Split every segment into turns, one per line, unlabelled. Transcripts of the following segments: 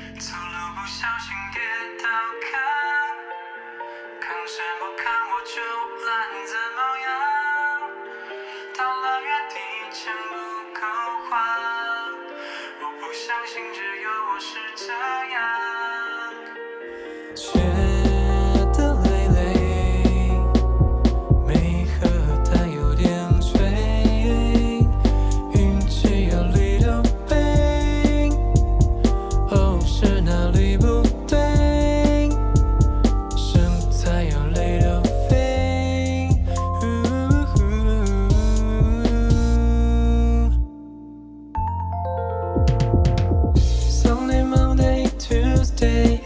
走路不小心跌倒看什么看我就烂怎么样？到了月底钱不够花，我不相信只有我是这样。觉得累累，没喝但有点醉，运气要里头背，哦是哪里不对？身材要累到飞。Sunday, Monday, Tuesday,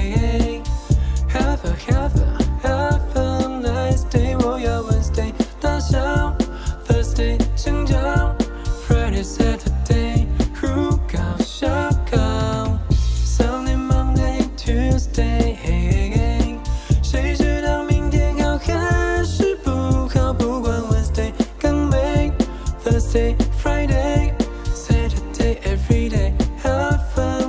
have a nice day. 我要 Wednesday 大笑 ，Thursday 成长 ，Friday, Saturday 胡搞瞎搞。Sunday, Monday, Tuesday， 谁知道明天好还是不好？不管 Wednesday 更美 ，Thursday, Friday, Saturday, every day have fun。